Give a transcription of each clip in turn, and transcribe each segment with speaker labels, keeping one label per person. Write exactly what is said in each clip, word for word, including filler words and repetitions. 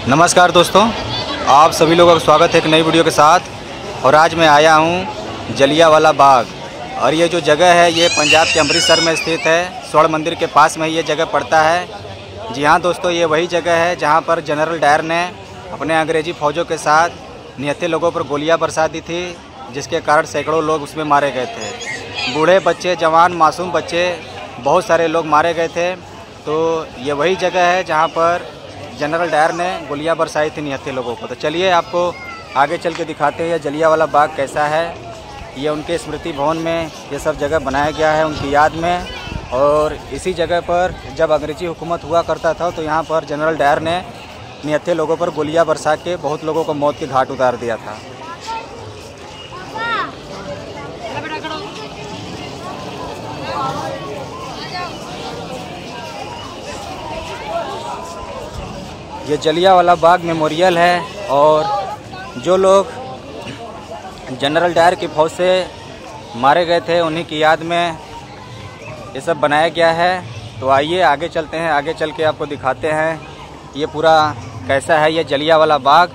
Speaker 1: नमस्कार दोस्तों, आप सभी लोगों का स्वागत है एक नई वीडियो के साथ। और आज मैं आया हूँ जलियांवाला बाग। और ये जो जगह है ये पंजाब के अमृतसर में स्थित है। स्वर्ण मंदिर के पास में ये जगह पड़ता है। जी हाँ दोस्तों, ये वही जगह है जहाँ पर जनरल डायर ने अपने अंग्रेज़ी फ़ौजों के साथ निहत्थे लोगों पर गोलियाँ बरसा दी थी, जिसके कारण सैकड़ों लोग उसमें मारे गए थे। बूढ़े, बच्चे, जवान, मासूम बच्चे, बहुत सारे लोग मारे गए थे। तो ये वही जगह है जहाँ पर जनरल डायर ने गोलियां बरसाई थी निहत्थे लोगों को। तो चलिए आपको आगे चल के दिखाते हैं ये जलियांवाला बाग कैसा है। ये उनके स्मृति भवन में ये सब जगह बनाया गया है उनकी याद में। और इसी जगह पर जब अंग्रेज़ी हुकूमत हुआ करता था तो यहाँ पर जनरल डायर ने निहत्थे लोगों पर गोलियां बरसा के बहुत लोगों को मौत के घाट उतार दिया था। ये जलियांवाला बाग मेमोरियल है और जो लोग जनरल डायर की फ़ौज से मारे गए थे उन्हीं की याद में ये सब बनाया गया है। तो आइए आगे चलते हैं, आगे चल के आपको दिखाते हैं ये पूरा कैसा है ये जलियांवाला बाग।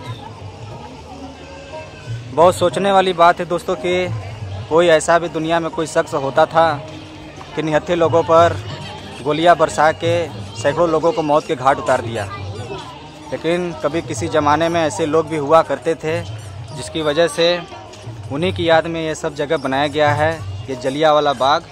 Speaker 1: बहुत सोचने वाली बात है दोस्तों कि कोई ऐसा भी दुनिया में कोई शख्स होता था कि निहत्थे लोगों पर गोलियां बरसा के सैकड़ों लोगों को मौत के घाट उतार दिया। लेकिन कभी किसी ज़माने में ऐसे लोग भी हुआ करते थे, जिसकी वजह से उन्हीं की याद में ये सब जगह बनाया गया है ये जलियांवाला बाग।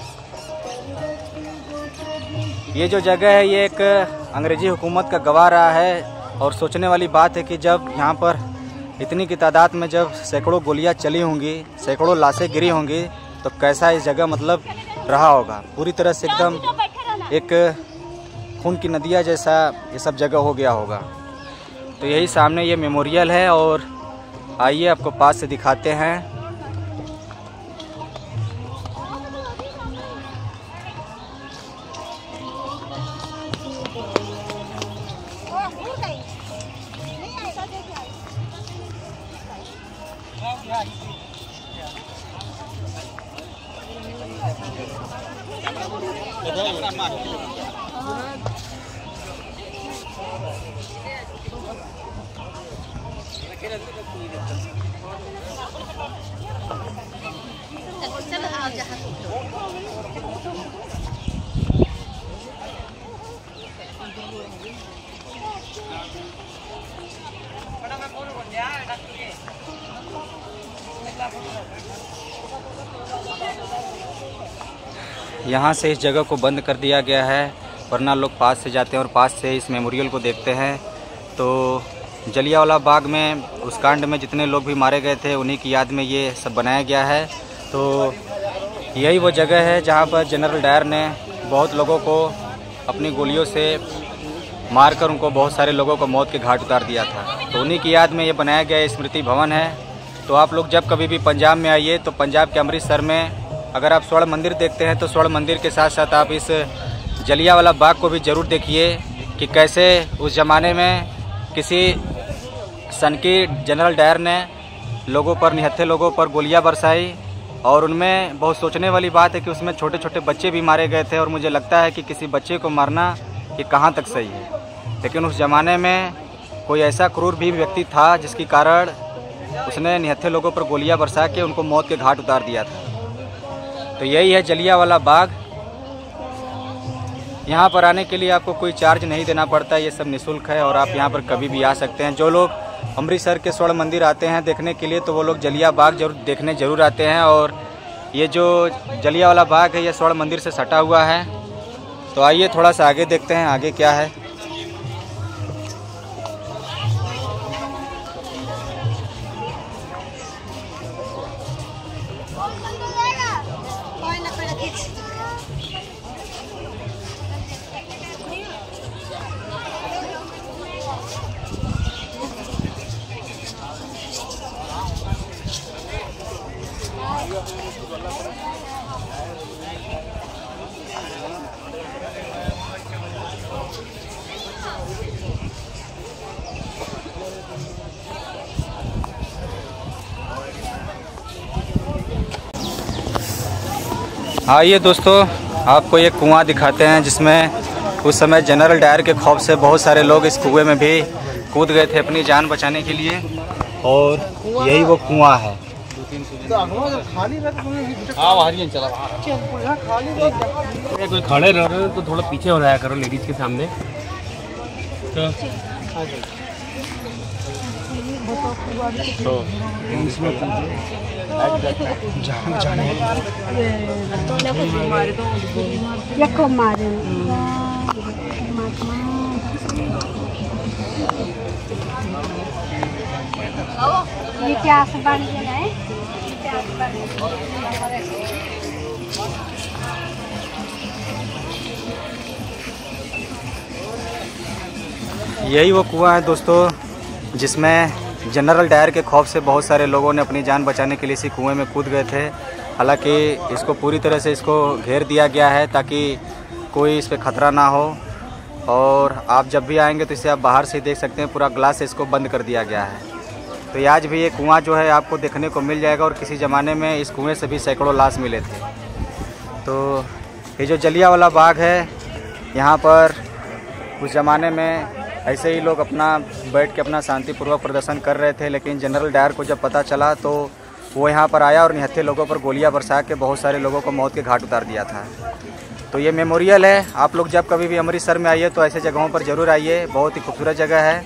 Speaker 1: ये जो जगह है ये एक अंग्रेज़ी हुकूमत का गवाह रहा है। और सोचने वाली बात है कि जब यहाँ पर इतनी की तादाद में जब सैकड़ों गोलियाँ चली होंगी, सैकड़ों लाशें गिरी होंगी, तो कैसा इस जगह मतलब रहा होगा। पूरी तरह से एकदम एक खून की नदियाँ जैसा ये सब जगह हो गया होगा। तो यही सामने ये मेमोरियल है और आइए आपको पास से दिखाते हैं। यहाँ से इस जगह को बंद कर दिया गया है, वरना लोग पास से जाते हैं और पास से इस मेमोरियल को देखते हैं। तो जलियांवाला बाग में उस कांड में जितने लोग भी मारे गए थे उन्हीं की याद में ये सब बनाया गया है। तो यही वो जगह है जहाँ पर जनरल डायर ने बहुत लोगों को अपनी गोलियों से मारकर उनको बहुत सारे लोगों को मौत के घाट उतार दिया था। तो उन्हीं की याद में ये बनाया गया स्मृति भवन है। तो आप लोग जब कभी भी पंजाब में आइए तो पंजाब के अमृतसर में अगर आप स्वर्ण मंदिर देखते हैं तो स्वर्ण मंदिर के साथ साथ आप इस जलियांवाला बाग को भी ज़रूर देखिए कि कैसे उस ज़माने में किसी सन की जनरल डायर ने लोगों पर, निहत्थे लोगों पर गोलियां बरसाई। और उनमें बहुत सोचने वाली बात है कि उसमें छोटे छोटे बच्चे भी मारे गए थे। और मुझे लगता है कि किसी बच्चे को मारना ये कहाँ तक सही है। लेकिन उस ज़माने में कोई ऐसा क्रूर भी व्यक्ति था जिसके कारण उसने निहत्थे लोगों पर गोलियां बरसा के उनको मौत के घाट उतार दिया था। तो यही है जलियांवाला बाग। यहाँ पर आने के लिए आपको कोई चार्ज नहीं देना पड़ता है, ये सब निःशुल्क है और आप यहाँ पर कभी भी आ सकते हैं। जो लोग अमृतसर के स्वर्ण मंदिर आते हैं देखने के लिए तो वो लोग जलिया बाग जरूर देखने जरूर आते हैं। और ये जो जलियांवाला बाग है ये स्वर्ण मंदिर से सटा हुआ है। तो आइए थोड़ा सा आगे देखते हैं आगे क्या है। आइए दोस्तों, आपको एक कुआं दिखाते हैं जिसमें उस समय जनरल डायर के खौफ से बहुत सारे लोग इस कुएं में भी कूद गए थे अपनी जान बचाने के लिए, और यही वो कुआं है।
Speaker 2: कोई खड़े रह रहे हो तो थोड़ा पीछे हो रहा करो लेडीज के सामने। तो तो
Speaker 3: ये क्या बन गया है?
Speaker 1: यही वो कुआं है दोस्तों, जिसमें जनरल डायर के खौफ से बहुत सारे लोगों ने अपनी जान बचाने के लिए इसी कुएं में कूद गए थे। हालांकि इसको पूरी तरह से इसको घेर दिया गया है ताकि कोई इस पर खतरा ना हो, और आप जब भी आएंगे तो इसे आप बाहर से देख सकते हैं, पूरा ग्लास से इसको बंद कर दिया गया है। तो ये आज भी ये कुआं जो है आपको देखने को मिल जाएगा, और किसी ज़माने में इस कुएं से भी सैकड़ों लाश मिले थे। तो ये जो जलियांवाला बाग है, यहाँ पर उस ज़माने में ऐसे ही लोग अपना बैठ के अपना शांतिपूर्वक प्रदर्शन कर रहे थे, लेकिन जनरल डायर को जब पता चला तो वो यहाँ पर आया और निहत्थे लोगों पर गोलियां बरसा के बहुत सारे लोगों को मौत के घाट उतार दिया था। तो ये मेमोरियल है। आप लोग जब कभी भी अमृतसर में आइए तो ऐसे जगहों पर ज़रूर आइए, बहुत ही खूबसूरत जगह है।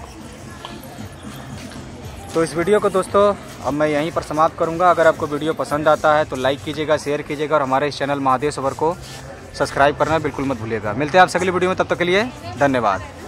Speaker 1: तो इस वीडियो को दोस्तों अब मैं यहीं पर समाप्त करूँगा। अगर आपको वीडियो पसंद आता है तो लाइक कीजिएगा, शेयर कीजिएगा, और हमारे इस चैनल महादेव सबर को सब्सक्राइब करना बिल्कुल मत भूलिएगा। मिलते हैं आप अगली वीडियो में, तब तक के लिए धन्यवाद।